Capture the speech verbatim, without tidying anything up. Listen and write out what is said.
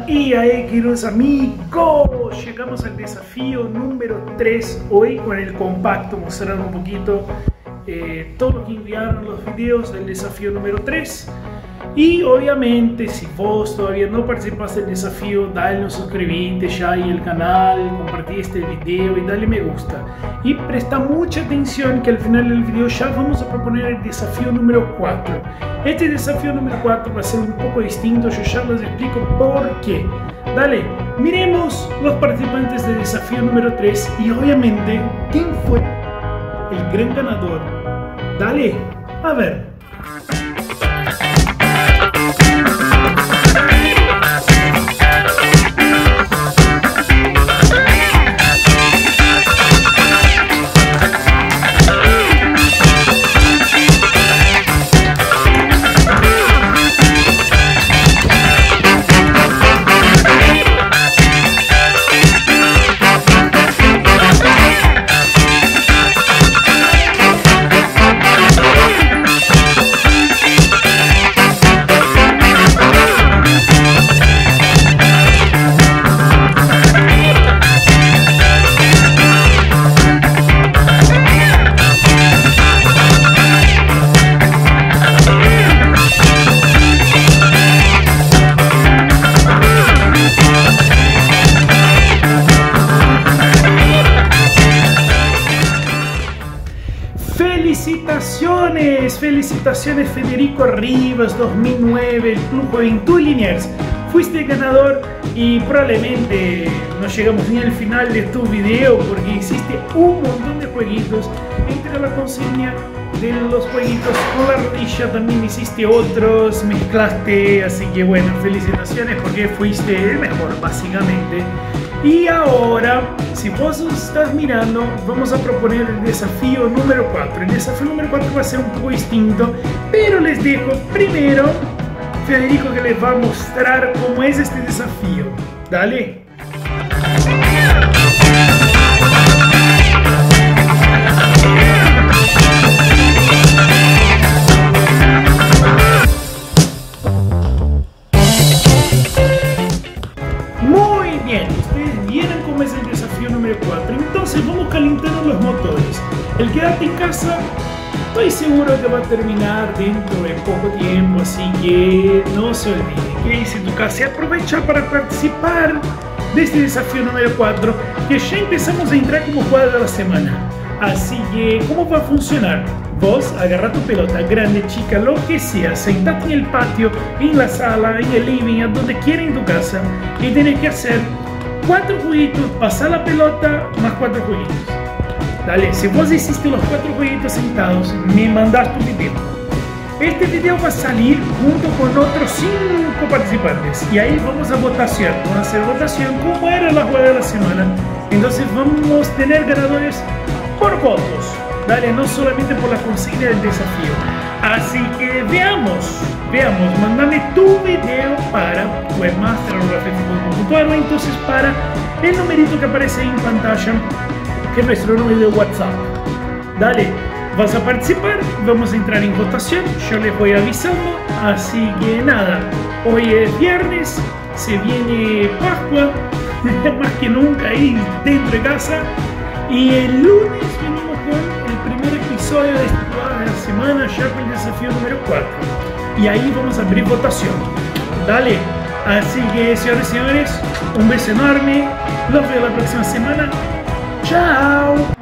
Y ahí, queridos amigos, llegamos al desafío número tres hoy con el compacto, mostrando un poquito eh, todo lo que enviaron los videos del desafío número tres. Y obviamente, si vos todavía no participaste del desafío, dale un suscribite ya ahí al canal, compartí este video y dale me gusta. Y presta mucha atención que al final del video ya vamos a proponer el desafío número cuatro. Este desafío número cuatro va a ser un poco distinto, yo ya les explico por qué. Dale, miremos los participantes del desafío número tres y obviamente, ¿quién fue el gran ganador? Dale, a ver. Felicitaciones, felicitaciones Federico Rivas dos mil nueve, el Club Juventud Liniers. Fuiste el ganador y probablemente no llegamos ni al final de tu video porque hiciste un montón de jueguitos. Entre la consigna de los jueguitos con la rodilla también hiciste otros, mezclaste, así que bueno, felicitaciones porque fuiste el mejor básicamente. Y ahora, si vos estás mirando, vamos a proponer el desafío número cuatro. El desafío número cuatro va a ser un poco distinto, pero les dejo primero Federico que les va a mostrar cómo es este desafío. Dale. Muy bien, ustedes vieron cómo es el desafío número cuatro. Entonces vamos calentando los motores. El quedarte en casa, estoy seguro que va a terminar dentro de poco tiempo, así que no se olviden. Quédense en tu casa y aprovecha para participar de este desafío número cuatro, que ya empezamos a entrar como jugada de la semana. Así que, ¿cómo va a funcionar? Vos agarra tu pelota, grande, chica, lo que sea, sentate en el patio, en la sala, en el living, a donde quiera en tu casa, y tenés que hacer cuatro jueguitos, pasar la pelota, más cuatro jueguitos. Dale, si vos hiciste los cuatro jueguitos sentados, me mandás tu video. Este video va a salir junto con otros cinco participantes, y ahí vamos a votación, vamos a hacer votación como era la jugada de la semana. Entonces vamos a tener ganadores por votos. Dale, no solamente por la consigna del desafío. Así que veamos, veamos, mándame tu video para webmaster arroba facebook punto com o entonces para el numerito que aparece en pantalla, que es nuestro número de WhatsApp. Dale, vas a participar, vamos a entrar en votación, yo les voy avisando. Así que nada, hoy es viernes, se viene Pascua, más que nunca ahí dentro de casa, y el lunes venimos con episodio de esta jugada de la semana, ya con el desafío número cuatro. Y ahí vamos a abrir votación. Dale. Así que, señores y señores, un beso enorme. Los veo la próxima semana. Chao.